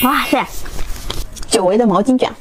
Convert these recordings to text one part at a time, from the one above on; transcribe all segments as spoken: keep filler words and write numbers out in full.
哇塞，久违的毛巾卷。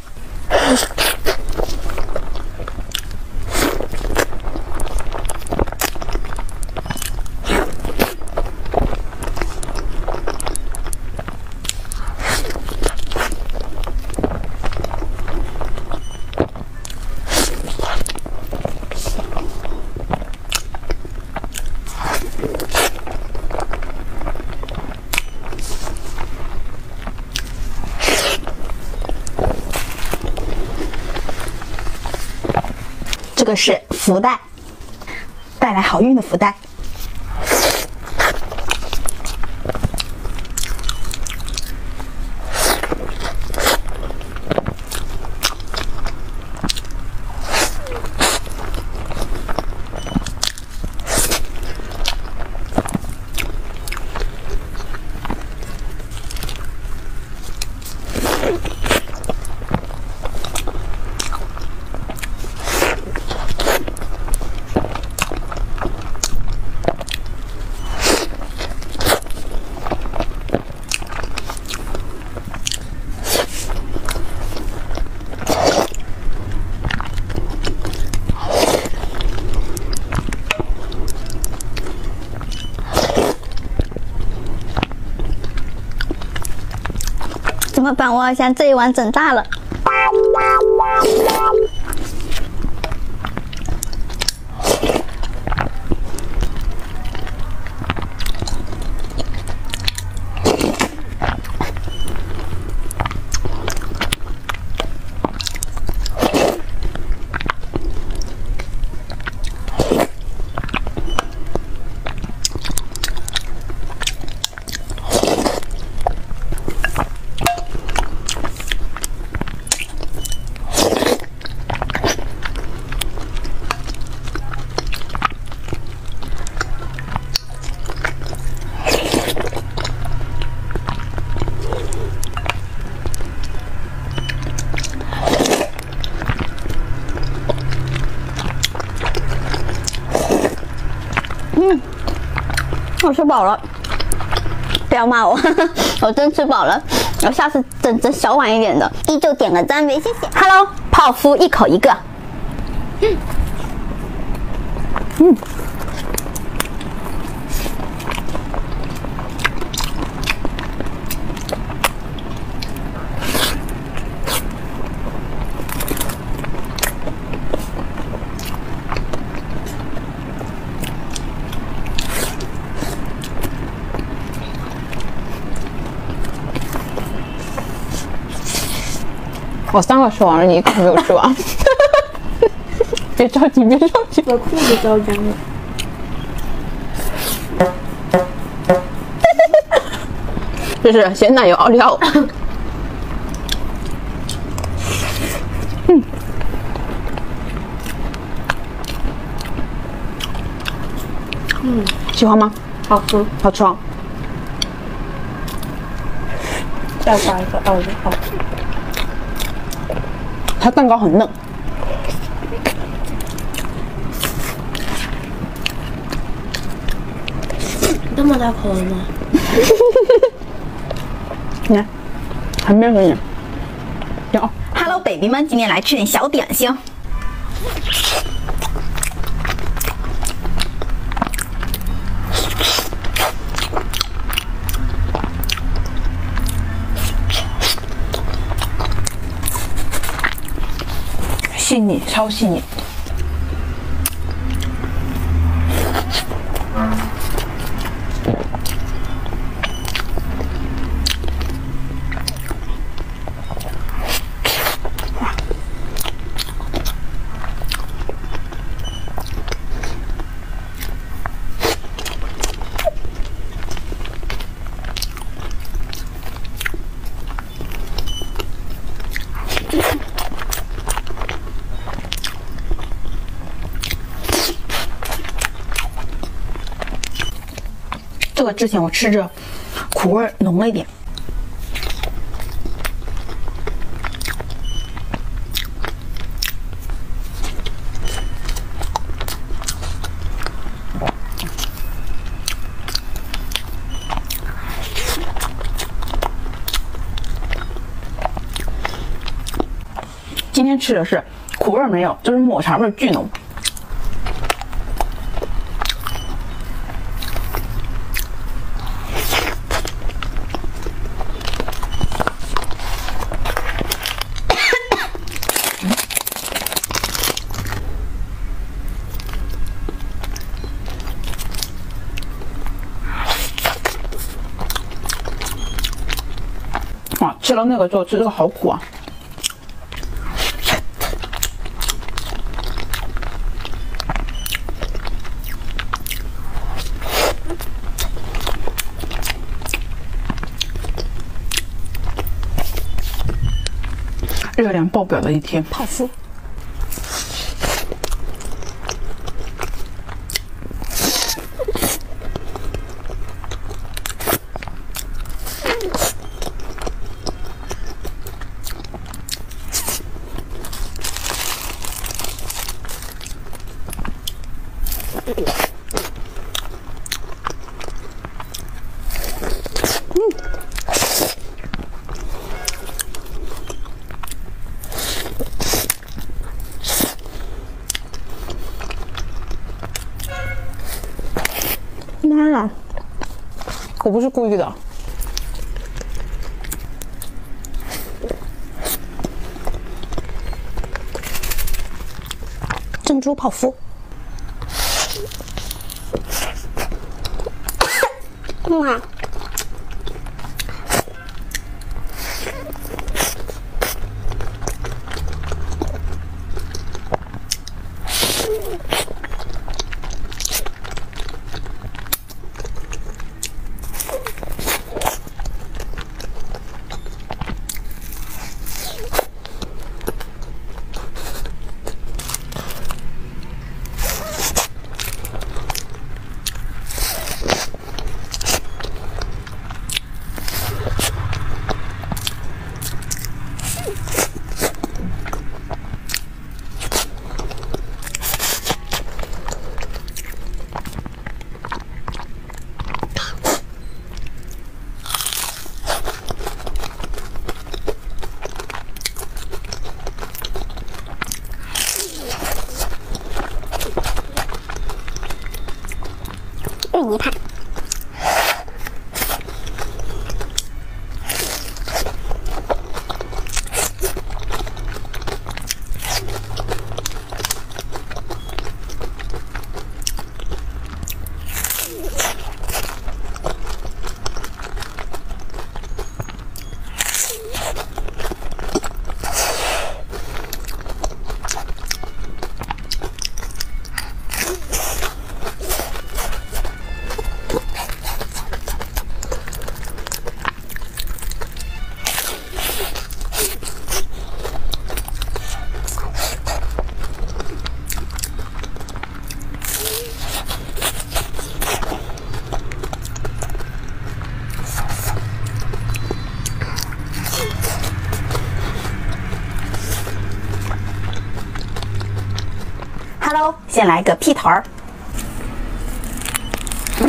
这个是福袋，带来好运的福袋。怎么办？我好像这一碗整大了。嗯，我吃饱了，不要骂我，我真吃饱了。我下次整整小碗一点的，依旧点个赞呗，谢谢。Hello， 泡芙一口一个。嗯，嗯。我三个吃完了，你一口没有吃完。别着急，别着急， 我裤子着凉了。 这是咸奶油奥利奥。嗯，嗯，喜欢吗？ 好吃， 好吃啊！ 再加一个奥利奥。 它蛋糕很嫩。 这么大口吗？ 你看，还没给你。有 ，Hello baby 们，今天来吃点小点心。细腻，超细腻。这个之前我吃着苦味浓了一点。 今天吃的是苦味没有，就是抹茶味巨浓。哇，吃了那个之后吃这个好苦啊！热量爆表的一天， 泡芙。妈呀！我不是故意的。珍珠泡芙。哇！芋泥派。Hello， 先来个屁桃儿。嗯，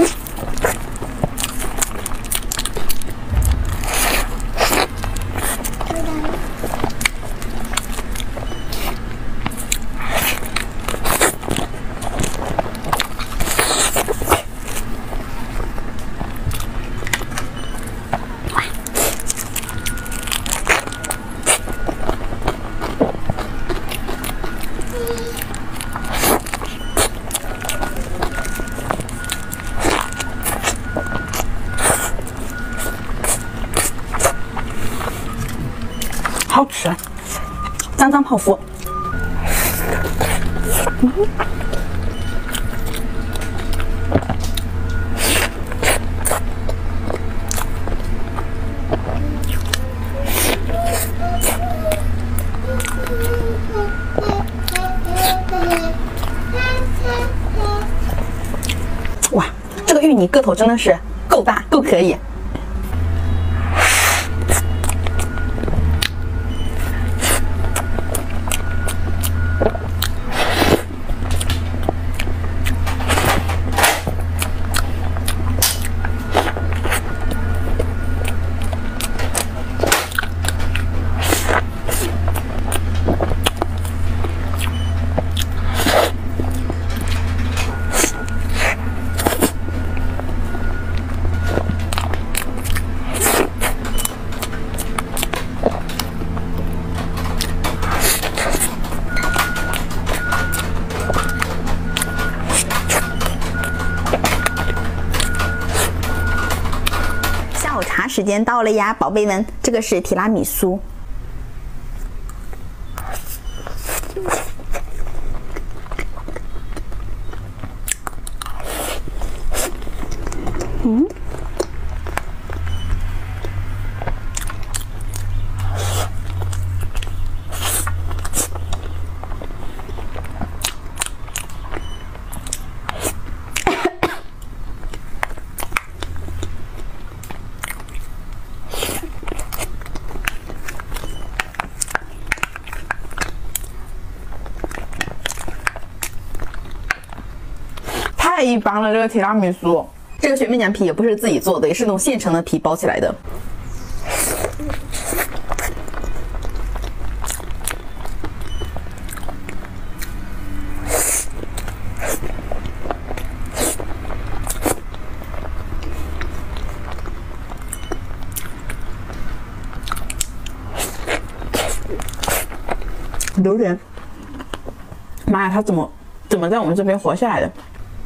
好吃，脏脏泡芙。嗯，哇，这个芋泥个头真的是够大，够可以。 下午茶时间到了呀，宝贝们，这个是提拉米苏。嗯。 太一般了，这个提拉米苏。这个雪媚娘皮也不是自己做的，也是那种现成的皮包起来的。榴莲，妈呀，它怎么怎么在我们这边活下来的？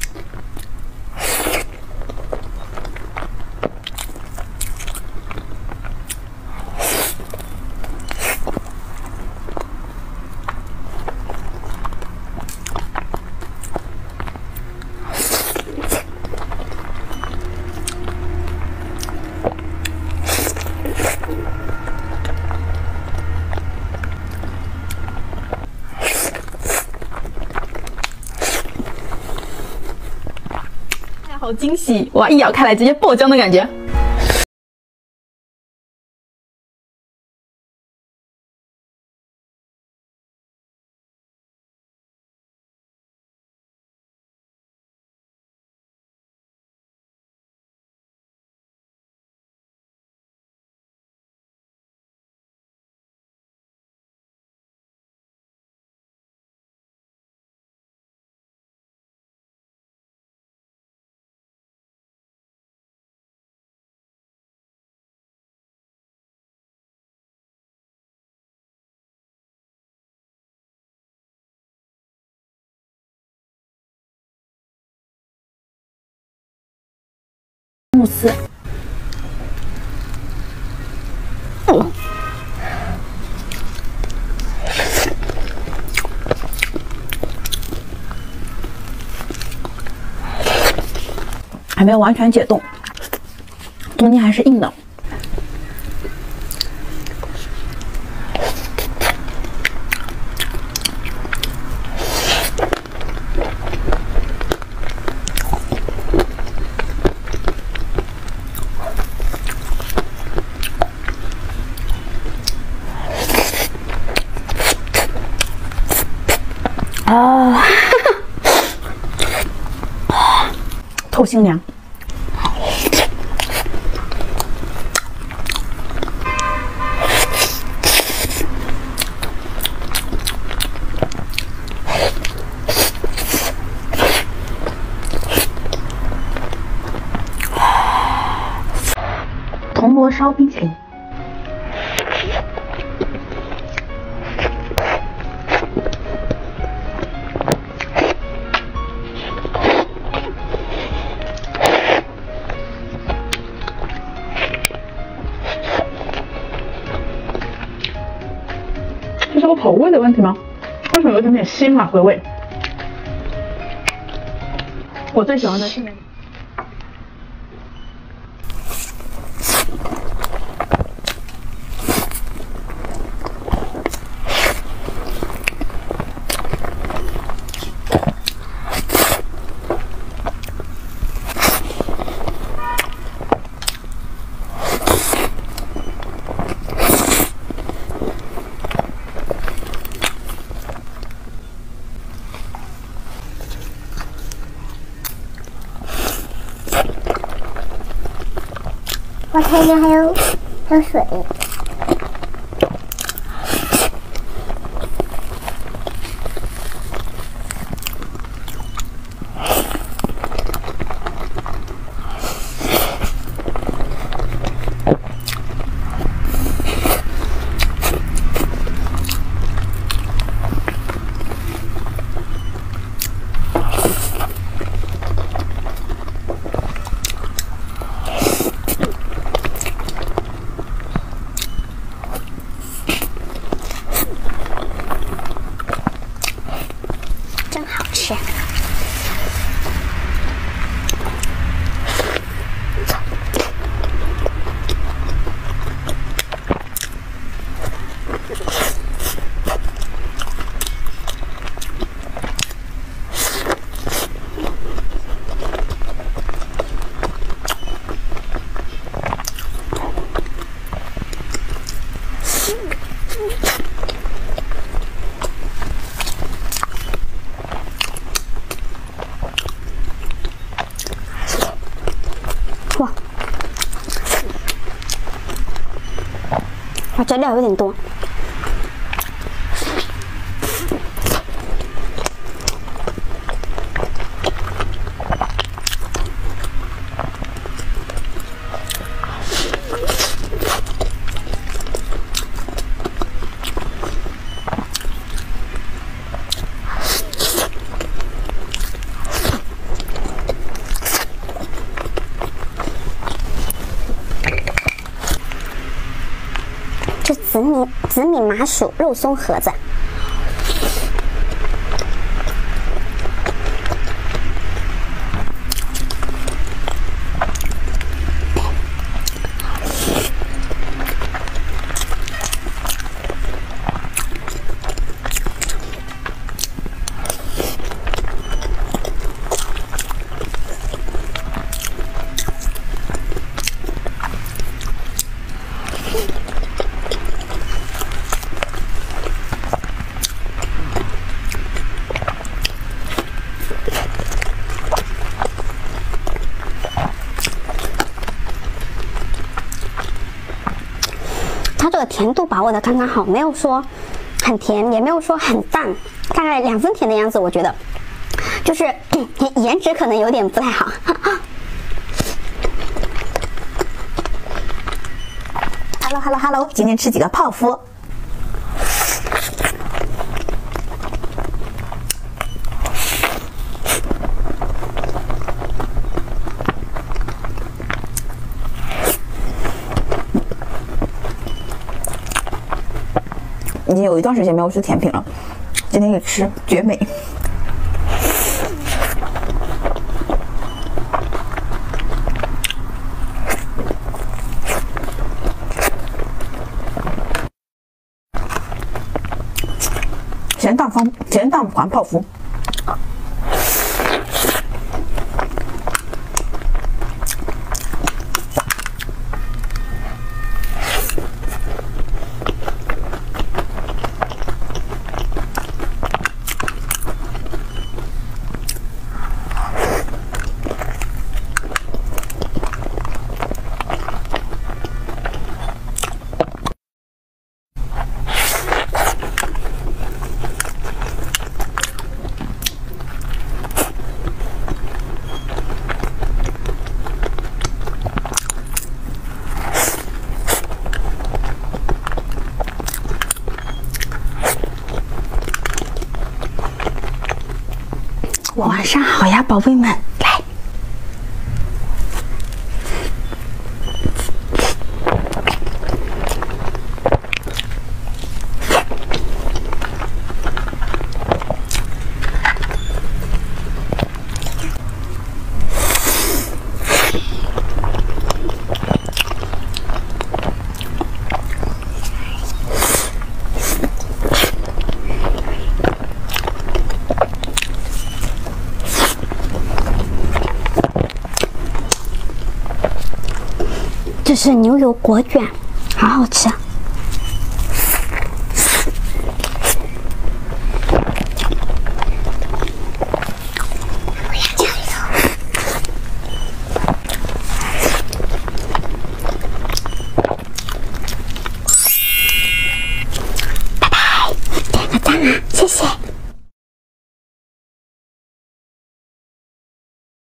好惊喜！哇，一咬开来直接爆浆的感觉。慕斯，嗯，还没有完全解冻，中间还是硬的。啊，透心凉。铜锣烧冰淇淋。这是我口味的问题吗？为什么有点点腥啊？回味。我最喜欢的是那个。 我看见还有还有水。 我这料有点多。这紫米紫米麻薯肉松盒子。它这个甜度把握的刚刚好，没有说很甜，也没有说很淡，大概两分甜的样子。我觉得，就是颜值可能有点不太好。 Hello Hello Hello， 今天吃几个泡芙。已经有一段时间没有吃甜品了，今天一吃绝美。咸蛋黄咸蛋黄泡芙。晚上好呀，宝贝们，来。 这是牛油果卷，好好吃啊！